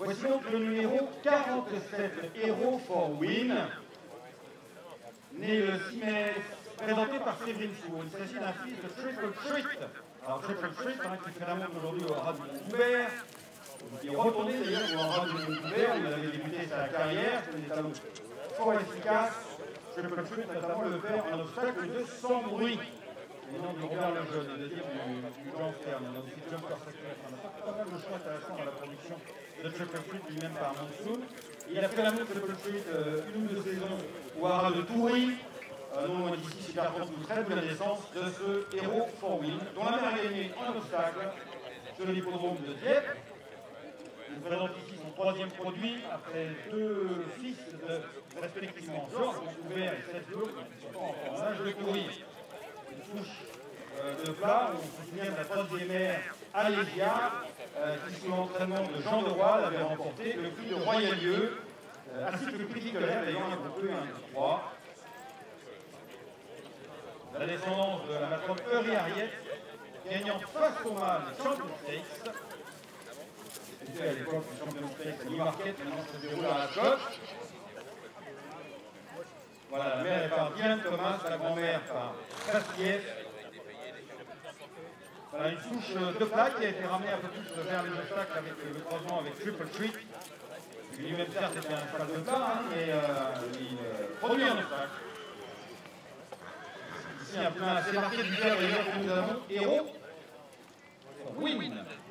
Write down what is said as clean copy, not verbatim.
Voici donc le numéro 47, Hero for Win, né le 6 mai, présenté par Séverine Fou. Il s'agit d'un fils de Triple Treat. Alors Triple Treat, qui fait la montre aujourd'hui au ras du Mont-Couvert. Il est retourné d'ailleurs au ras du Mont-Couvert, où il avait débuté sa carrière. C'est des talons fort efficaces. Triple Treat, notamment le père en obstacle de sans bruit. Le nom de Robert Lejeune, le deuxième du Jean Stern. On a aussi Jumper Secret. On a pas mal de choix intéressants dans la production de Triple Treat, lui-même par Monsoon. Il a fait la montre Triple Treat une ou deux saisons au haras de Toury. Non loin d'ici, Super France nous traite de la naissance de ce Hero for Win, dont la mère a gagné en obstacle sur l'hippodrome de Dieppe. Il nous présente ici son troisième produit, après deux fils de respectivement Georges Couvert et Seth Bleu, qui sont pas encore en âge de courir. Une touche de plat, on se souvient de la troisième mère Alésia, qui sous l'entraînement de Jean Leroy avait remporté le prix de Royalieu, ainsi que le prix Nicolas, ayant un groupe 1 et un 3. La descendance de la matrone Eury Harriet, gagnant face au mâle Champion Stakes. C'était à l'époque le Champion Stakes à Newmarket, maintenant ça se déroule à la Cote. Voilà, la mère est par Diane Thomas, la grand-mère par Krastiev. Voilà une souche de plat qui a été ramenée un peu plus vers les obstacles avec le croisement avec Triple Treat. Lui-même, certes, c'était un cheval de plat, mais il produit un obstacle. Ici, un peu assez marqué du père d'ailleurs que nous avons Hero for Win.